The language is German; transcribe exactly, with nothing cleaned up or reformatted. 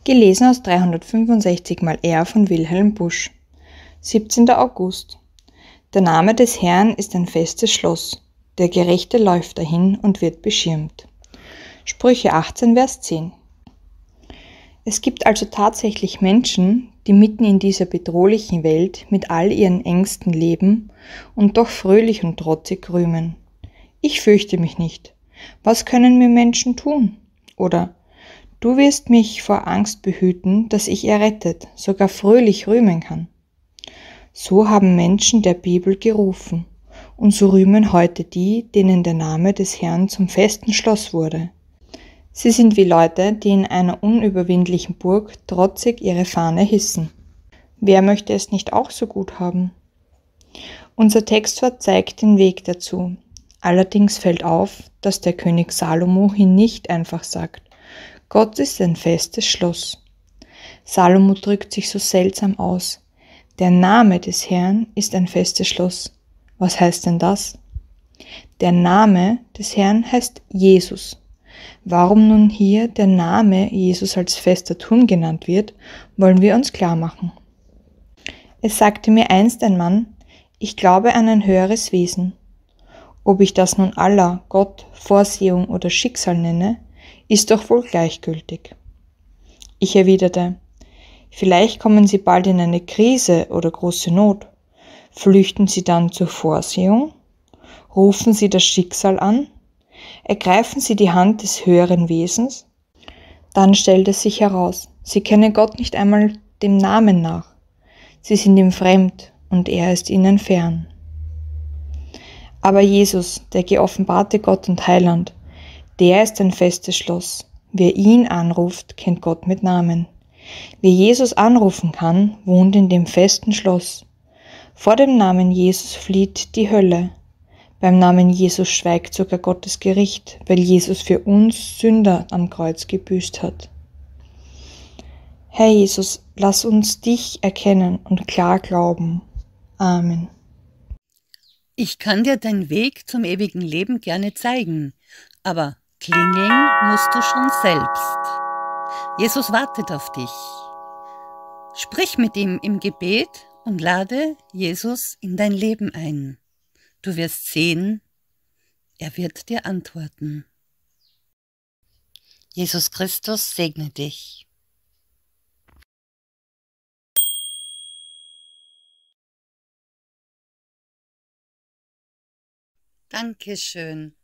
Gelesen aus dreihundertfünfundsechzig mal R von Wilhelm Busch. siebzehnter August. Der Name des Herrn ist ein festes Schloss. Der Gerechte läuft dahin und wird beschirmt. Sprüche achtzehn, Vers zehn. Es gibt also tatsächlich Menschen, die mitten in dieser bedrohlichen Welt mit all ihren Ängsten leben und doch fröhlich und trotzig rühmen. Ich fürchte mich nicht. Was können mir Menschen tun? Oder du wirst mich vor Angst behüten, dass ich errettet, sogar fröhlich rühmen kann. So haben Menschen der Bibel gerufen, und so rühmen heute die, denen der Name des Herrn zum festen Schloss wurde. Sie sind wie Leute, die in einer unüberwindlichen Burg trotzig ihre Fahne hissen. Wer möchte es nicht auch so gut haben? Unser Textwort zeigt den Weg dazu. Allerdings fällt auf, dass der König Salomo hier nicht einfach sagt: Gott ist ein festes Schloss. Salomo drückt sich so seltsam aus. Der Name des Herrn ist ein festes Schloss. Was heißt denn das? Der Name des Herrn heißt Jesus. Warum nun hier der Name Jesus als fester Turm genannt wird, wollen wir uns klar machen. Es sagte mir einst ein Mann: Ich glaube an ein höheres Wesen. Ob ich das nun Allah, Gott, Vorsehung oder Schicksal nenne, ist doch wohl gleichgültig. Ich erwiderte: Vielleicht kommen Sie bald in eine Krise oder große Not. Flüchten Sie dann zur Vorsehung? Rufen Sie das Schicksal an? Ergreifen Sie die Hand des höheren Wesens? Dann stellt es sich heraus, Sie kennen Gott nicht einmal dem Namen nach. Sie sind ihm fremd und er ist ihnen fern. Aber Jesus, der geoffenbarte Gott und Heiland, der ist ein festes Schloss. Wer ihn anruft, kennt Gott mit Namen. Wer Jesus anrufen kann, wohnt in dem festen Schloss. Vor dem Namen Jesus flieht die Hölle. Beim Namen Jesus schweigt sogar Gottes Gericht, weil Jesus für uns Sünder am Kreuz gebüßt hat. Herr Jesus, lass uns dich erkennen und klar glauben. Amen. Ich kann dir den Weg zum ewigen Leben gerne zeigen, aber klingeln musst du schon selbst. Jesus wartet auf dich. Sprich mit ihm im Gebet und lade Jesus in dein Leben ein. Du wirst sehen, er wird dir antworten. Jesus Christus segne dich. Dankeschön.